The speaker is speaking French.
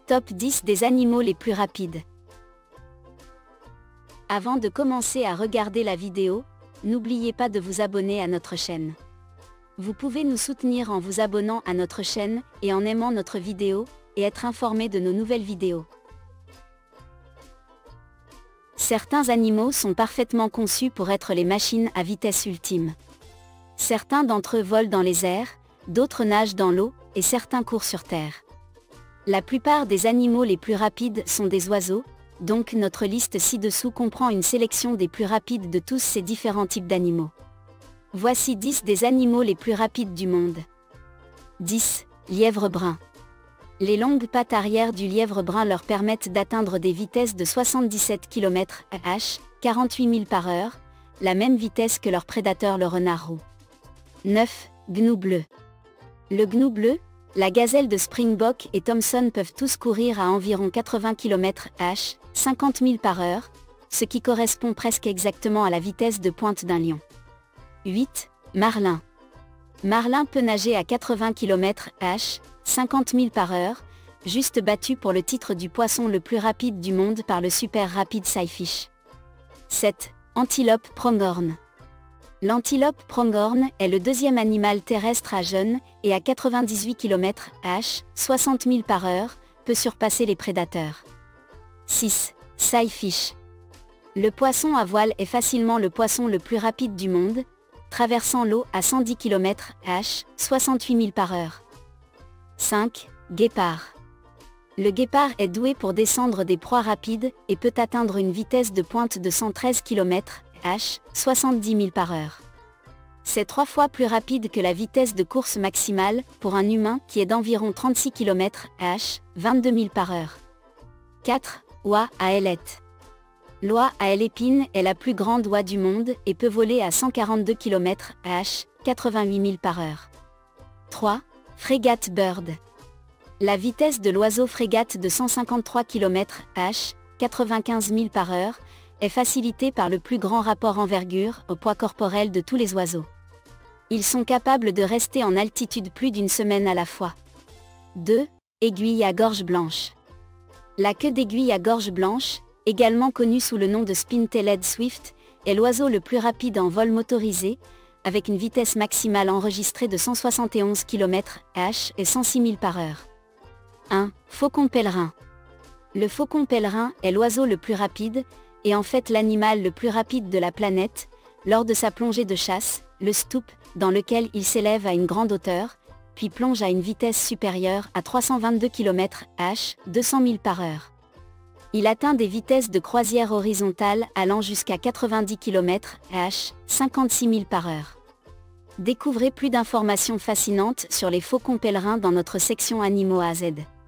Top 10 des animaux les plus rapides. Avant de commencer à regarder la vidéo, n'oubliez pas de vous abonner à notre chaîne. Vous pouvez nous soutenir en vous abonnant à notre chaîne et en aimant notre vidéo, et être informé de nos nouvelles vidéos. Certains animaux sont parfaitement conçus pour être les machines à vitesse ultime. Certains d'entre eux volent dans les airs, d'autres nagent dans l'eau, et certains courent sur terre. La plupart des animaux les plus rapides sont des oiseaux, donc notre liste ci-dessous comprend une sélection des plus rapides de tous ces différents types d'animaux. Voici 10 des animaux les plus rapides du monde. 10. Lièvre brun. Les longues pattes arrière du lièvre brun leur permettent d'atteindre des vitesses de 77 km/h, 48 000 par heure, la même vitesse que leur prédateur le renard roux. 9. Gnou bleu. Le gnou bleu, la gazelle de Springbok et Thomson peuvent tous courir à environ 80 km/h, 50 000 par heure, ce qui correspond presque exactement à la vitesse de pointe d'un lion. 8. Marlin. Marlin peut nager à 80 km/h, 50 000 par heure, juste battu pour le titre du poisson le plus rapide du monde par le super rapide Sidefish. 7. Antilope pronghorn. L'antilope pronghorn est le deuxième animal terrestre à jeune, et à 98 km/h, 60 000 par heure, peut surpasser les prédateurs. 6. Sidefish. Le poisson à voile est facilement le poisson le plus rapide du monde, traversant l'eau à 110 km/h, 68 000 par heure. 5. Guépard. Le guépard est doué pour descendre des proies rapides, et peut atteindre une vitesse de pointe de 113 km/h, 70 000 par heure. C'est 3 fois plus rapide que la vitesse de course maximale, pour un humain qui est d'environ 36 km/h, 22 000 par heure. 4. Oie à ailette. L'oie à aile épine est la plus grande oie du monde, et peut voler à 142 km/h, 88 000 par heure. 3. Frégate bird. La vitesse de l'oiseau frégate de 153 km/h, 95 000 par heure, est facilitée par le plus grand rapport envergure au poids corporel de tous les oiseaux. Ils sont capables de rester en altitude plus d'une semaine à la fois. 2. Aiguille à gorge blanche. La queue d'aiguille à gorge blanche, également connue sous le nom de Spin-tailed Swift, est l'oiseau le plus rapide en vol motorisé, avec une vitesse maximale enregistrée de 171 km/h et 106 000 par heure. 1. Faucon pèlerin. Le faucon pèlerin est l'oiseau le plus rapide, et en fait l'animal le plus rapide de la planète, lors de sa plongée de chasse, le stoop, dans lequel il s'élève à une grande hauteur, puis plonge à une vitesse supérieure à 322 km/h, 200 000 par heure. Il atteint des vitesses de croisière horizontale allant jusqu'à 90 km/h, 56 000 par heure. Découvrez plus d'informations fascinantes sur les faucons pèlerins dans notre section Animaux à Z.